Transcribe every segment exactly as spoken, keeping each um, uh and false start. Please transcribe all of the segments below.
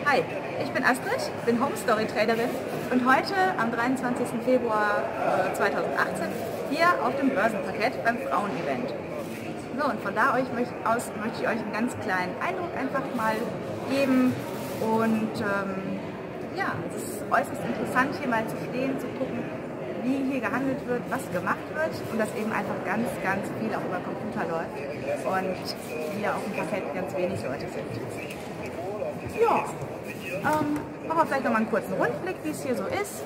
Hi, ich bin Astrid, bin Home Story Traderin und heute am dreiundzwanzigsten Februar zweitausendachtzehn hier auf dem Börsenparkett beim Frauen-Event. So, und von da aus möchte ich euch einen ganz kleinen Eindruck einfach mal geben und ähm, ja, es ist äußerst interessant hier mal zu stehen, zu gucken, wie hier gehandelt wird, was gemacht wird und dass eben einfach ganz, ganz viel auch über Computer läuft und hier auf dem Parkett ganz wenig Leute sind. Ja, ähm, machen wir vielleicht noch mal einen kurzen Rundblick, wie es hier so ist.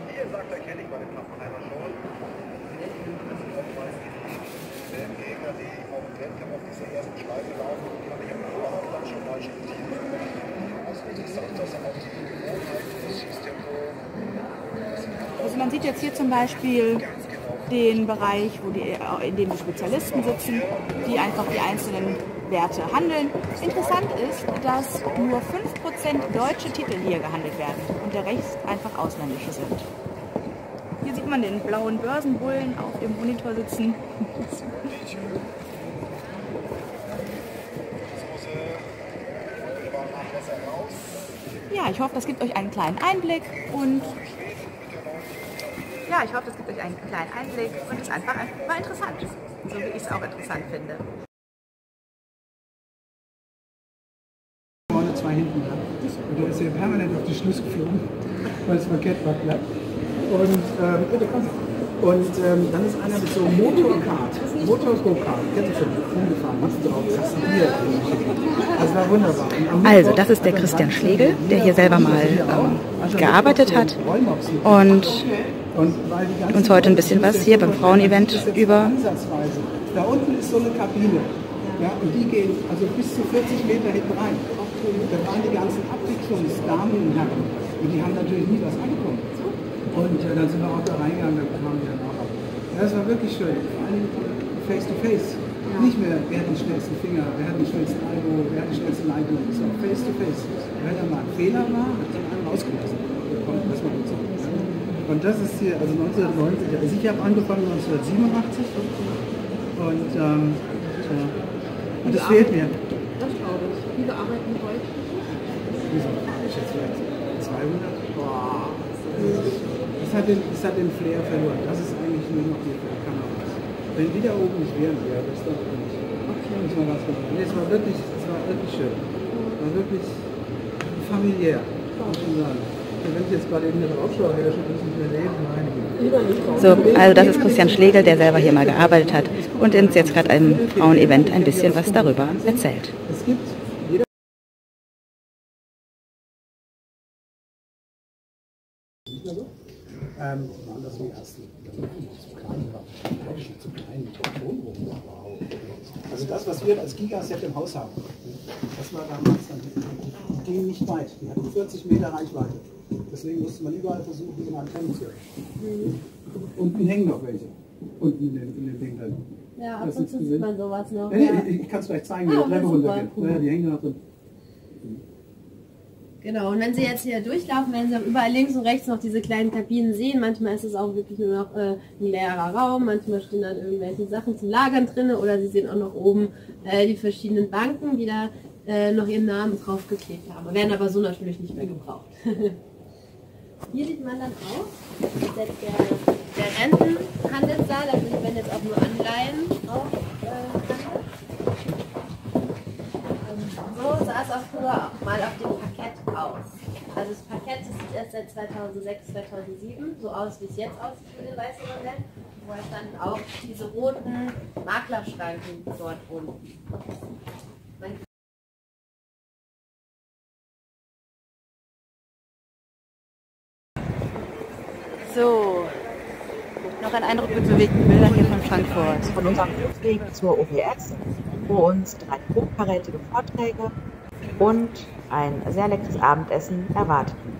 Also man sieht jetzt hier zum Beispiel den Bereich, wo die, in dem die Spezialisten sitzen, die einfach die einzelnen Werte handeln. Interessant ist, dass nur fünf Prozent deutsche Titel hier gehandelt werden und der Rest einfach ausländische sind. Hier sieht man den blauen Börsenbullen auf dem Monitor sitzen. Ja, ich hoffe, das gibt euch einen kleinen Einblick und ja, ich hoffe, das gibt euch einen kleinen Einblick und es ist einfach, einfach mal interessant, so wie ich es auch interessant finde. Vorne, zwei hinten dran. Und der ist hier permanent auf die Schluss geflogen, weil das Parkett war glatt. Und, ähm, und ähm, dann ist einer mit so einem Motorkart, Motor-Go-Kart, kennst du schon, umgefahren, hast du auch krass hier. Das war wunderbar. Also, das ist der Christian Schlegel, der hier selber mal ähm, gearbeitet hat und uns heute ein bisschen was hier beim Frauenevent über. Da unten ist so eine Kabine, ja, und die gehen also bis zu vierzig Meter hinten rein. Da waren die ganzen Abwicklungsdamen und Herren und die haben natürlich nie was angekommen. Und äh, dann sind wir auch da reingegangen, da kamen die dann auch ab. Ja, das war wirklich schön, vor allem face to face. Ja. Nicht mehr, wer hat den schnellsten Finger, wer hat den schnellsten Ellbogen, wer hat die schnellste Leitung. Es war face to face. Wenn da mal ein Fehler war, hat dann einen rausgelassen. Das war gut so. Und das ist hier, also neunzehnhundertneunzig, also ich habe angefangen neunzehnhundertsiebenundachtzig und, ähm, ja. Und das fehlt mir. Das glaube ich. Viele arbeiten heute. Wieso habe ich jetzt vielleicht zweihundert? Boah. Das hat, den, das hat den Flair verloren. Das ist eigentlich nur noch hier für die Kameras. Wenn die da oben nicht wären, ja, das ist doch nicht. Okay. Das war, ganz nee, es war wirklich, es war wirklich schön. Es war wirklich familiär, muss ich sagen. Wenn ich jetzt gerade in der Aufschau wäre, schon nicht mehr leben, So, also das ist Christian Schlegel, der selber hier mal gearbeitet hat und uns jetzt gerade im Frauenevent ein bisschen was darüber erzählt. Es gibt Ähm, waren das die ersten, zu klein war, zu klein, Telefonbuch. Also das, was wir als Gigaset im Haus haben, das war damals, dann, die gingen nicht weit, die hatten vierzig Meter Reichweite. Deswegen musste man überall versuchen, so eine Antenne zu hören. Unten hängen noch welche, unten in den, in den Ding drin. Ja, ab und zu sieht man sowas noch. Ja, nee, ich, ich kann es vielleicht zeigen, wie ah, die Treppe runtergeht. Ja, die hängen noch drin. Genau, und wenn Sie jetzt hier durchlaufen, werden Sie auch überall links und rechts noch diese kleinen Kabinen sehen. Manchmal ist es auch wirklich nur noch äh, ein leerer Raum, manchmal stehen dann irgendwelche Sachen zum Lagern drin oder Sie sehen auch noch oben äh, die verschiedenen Banken, die da äh, noch ihren Namen draufgeklebt haben. Werden aber so natürlich nicht mehr gebraucht. Hier sieht man dann auch, das ist jetzt der, der Rentenhandelssaal, also hier werden jetzt auch nur Anleihen auch äh, handelt. So sah es auch früher auch mal auf dem Parkett aus. Also das Parkett sieht erst seit zweitausendsechs, zweitausendsieben so aus, wie es jetzt aussieht für den weißen Modell. Vorher standen auch diese roten Maklerschranken dort unten. So, noch ein Eindruck mit bewegten Bildern hier von Frankfurt. Von unserem Weg zur O P S, wo uns drei hochkarätige Vorträge und ein sehr leckeres Abendessen erwarten.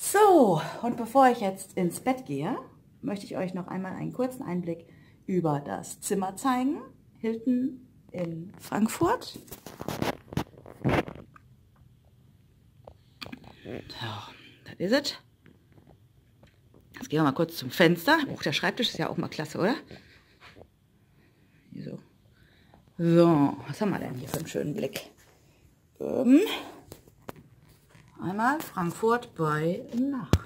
So, und bevor ich jetzt ins Bett gehe, möchte ich euch noch einmal einen kurzen Einblick über das Zimmer zeigen. Hilton in Frankfurt. So, das ist es. Jetzt gehen wir mal kurz zum Fenster. Oh, der Schreibtisch ist ja auch mal klasse, oder? So. So, was haben wir denn hier für einen schönen Blick? Ähm, einmal Frankfurt bei Nacht.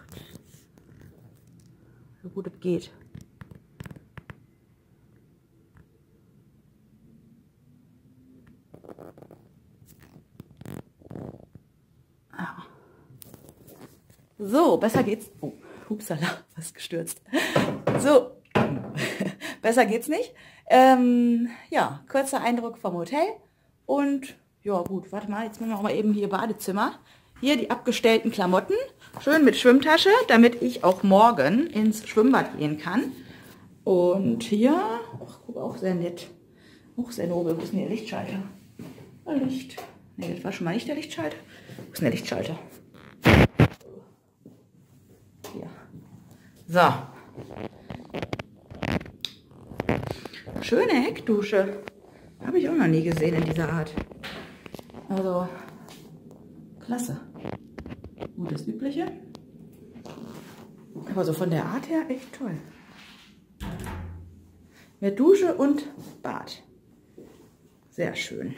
So gut es geht. Ja. So, besser geht's. Oh, hupsala, was gestürzt. So, besser geht's nicht. Ähm, ja, kurzer Eindruck vom Hotel. Und ja gut, warte mal, jetzt machen wir auch mal eben hier Badezimmer. Hier die abgestellten Klamotten, schön mit Schwimmtasche, damit ich auch morgen ins Schwimmbad gehen kann. Und hier, ach, guck, auch sehr nett. Auch sehr nobel. Wo ist denn der Lichtschalter? Ein Licht. Ne, das war schon mal nicht der Lichtschalter. Wo ist denn der Lichtschalter? Hier. So. Schöne Heckdusche. Habe ich auch noch nie gesehen in dieser Art. Also, klasse. Gut, das Übliche. Aber so von der Art her echt toll. Mit Dusche und Bad. Sehr schön.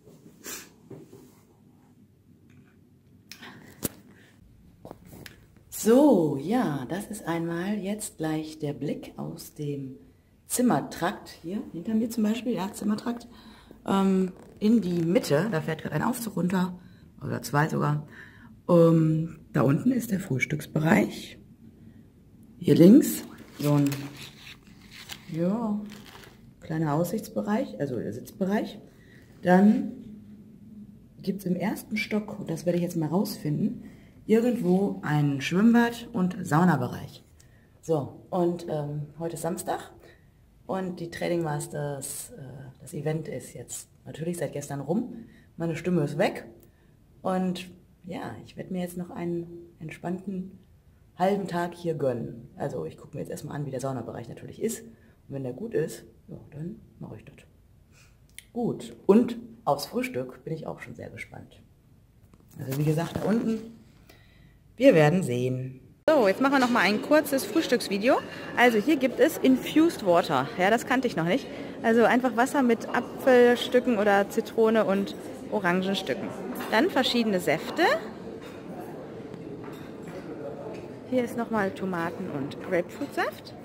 So, ja, das ist einmal jetzt gleich der Blick aus dem Zimmertrakt, hier hinter mir zum Beispiel, ja, Zimmertrakt, ähm, in die Mitte. Da fährt gerade ein Aufzug runter, oder zwei sogar. Ähm, da unten ist der Frühstücksbereich. Hier links so ein, ja, kleiner Aussichtsbereich, also der Sitzbereich. Dann gibt es im ersten Stock, und das werde ich jetzt mal rausfinden, irgendwo ein Schwimmbad und Saunabereich. So, und ähm, heute ist Samstag und die Training Masters, äh, das Event ist jetzt natürlich seit gestern rum. Meine Stimme ist weg und ja, ich werde mir jetzt noch einen entspannten halben Tag hier gönnen. Also ich gucke mir jetzt erstmal an, wie der Saunabereich natürlich ist. Und wenn der gut ist, ja, dann mache ich das. Gut, und aufs Frühstück bin ich auch schon sehr gespannt. Also wie gesagt, da unten, wir werden sehen. So, jetzt machen wir noch mal ein kurzes Frühstücksvideo. Also hier gibt es Infused Water. Ja, das kannte ich noch nicht. Also einfach Wasser mit Apfelstücken oder Zitrone und Orangenstücken. Dann verschiedene Säfte. Hier ist nochmal Tomaten- und Grapefruitsaft.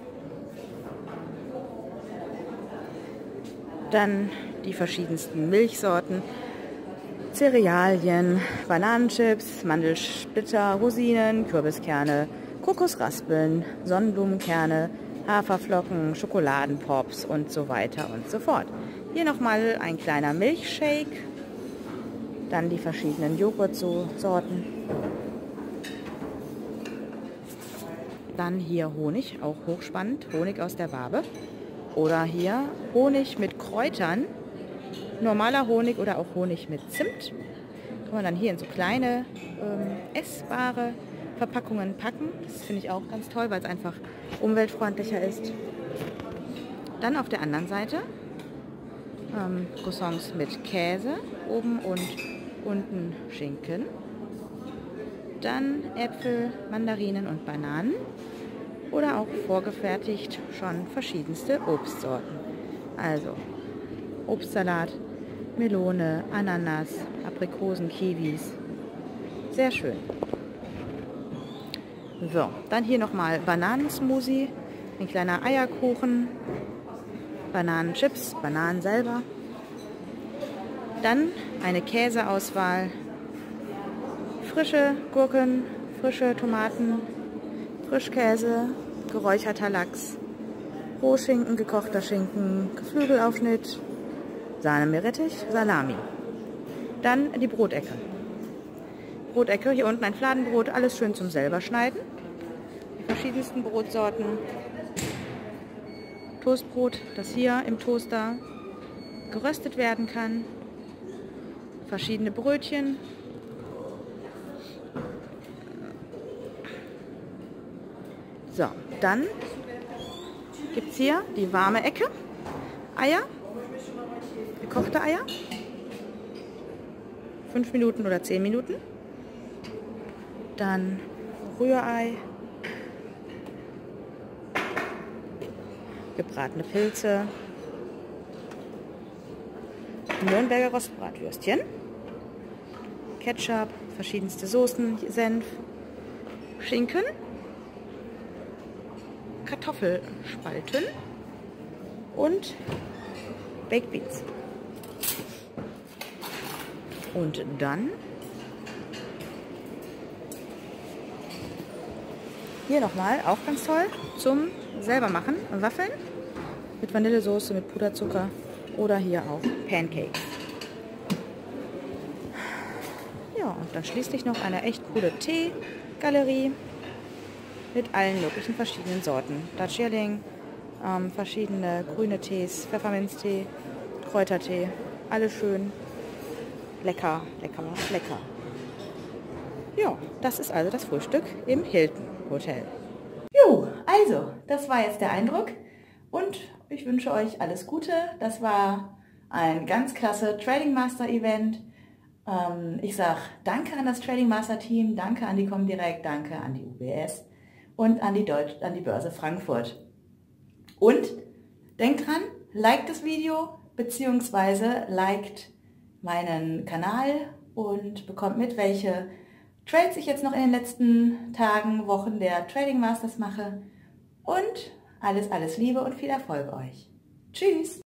Dann die verschiedensten Milchsorten, Cerealien, Bananenchips, Mandelsplitter, Rosinen, Kürbiskerne, Kokosraspeln, Sonnenblumenkerne, Haferflocken, Schokoladenpops und so weiter und so fort. Hier nochmal ein kleiner Milchshake, dann die verschiedenen Joghurtsorten. Dann hier Honig, auch hochspannend, Honig aus der Wabe. Oder hier Honig mit Kräutern, normaler Honig oder auch Honig mit Zimt. Kann man dann hier in so kleine ähm, essbare Verpackungen packen. Das finde ich auch ganz toll, weil es einfach umweltfreundlicher ist. Dann auf der anderen Seite ähm, Croissants mit Käse, oben und unten Schinken. Dann Äpfel, Mandarinen und Bananen. Oder auch vorgefertigt schon verschiedenste Obstsorten. Also Obstsalat, Melone, Ananas, Aprikosen, Kiwis. Sehr schön. So, dann hier nochmal Bananensmoothie, ein kleiner Eierkuchen, Bananenchips, Bananen selber. Dann eine Käseauswahl, frische Gurken, frische Tomaten, Frischkäse, geräucherter Lachs, Rohschinken, gekochter Schinken, Geflügelaufschnitt, Sahne Meerrettich, Salami. Dann die Brotecke. Brotecke, hier unten ein Fladenbrot, alles schön zum selber schneiden. Die verschiedensten Brotsorten. Toastbrot, das hier im Toaster geröstet werden kann. Verschiedene Brötchen. So, dann gibt es hier die warme Ecke. Eier, gekochte Eier. fünf Minuten oder zehn Minuten. Dann Rührei. Gebratene Pilze. Nürnberger Rostbratwürstchen. Ketchup, verschiedenste Soßen, Senf, Schinken. Kartoffelspalten und Baked Beans. Und dann hier nochmal, auch ganz toll, zum selber machen, Waffeln mit Vanillesoße, mit Puderzucker oder hier auch Pancakes. Ja, und dann schließlich noch eine echt coole Teegalerie mit allen möglichen verschiedenen Sorten. Darjeeling, ähm, verschiedene grüne Tees, Pfefferminztee, Kräutertee, alles schön lecker, lecker, lecker. Ja, das ist also das Frühstück im Hilton Hotel. Jo, also, das war jetzt der Eindruck und ich wünsche euch alles Gute. Das war ein ganz klasse Trading Master Event. Ähm, ich sage danke an das Trading Master Team, danke an die Comdirect, danke an die U B S und an die, Deutsch, an die Börse Frankfurt. Und denkt dran, liked das Video beziehungsweise liked meinen Kanal und bekommt mit, welche Trades ich jetzt noch in den letzten Tagen, Wochen der Trading Masters mache. Und alles, alles Liebe und viel Erfolg euch. Tschüss!